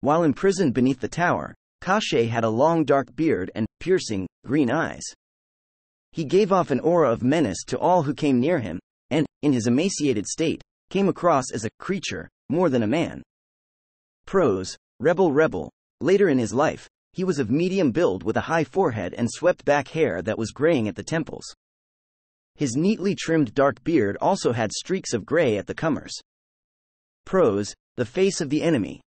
While imprisoned beneath the tower, Koschei had a long dark beard and piercing, green eyes. He gave off an aura of menace to all who came near him, and, in his emaciated state, came across as a creature, more than a man. Pros: rebel. Later in his life, he was of medium build with a high forehead and swept back hair that was graying at the temples. His neatly trimmed dark beard also had streaks of gray at the comers. Pros: the face of the enemy.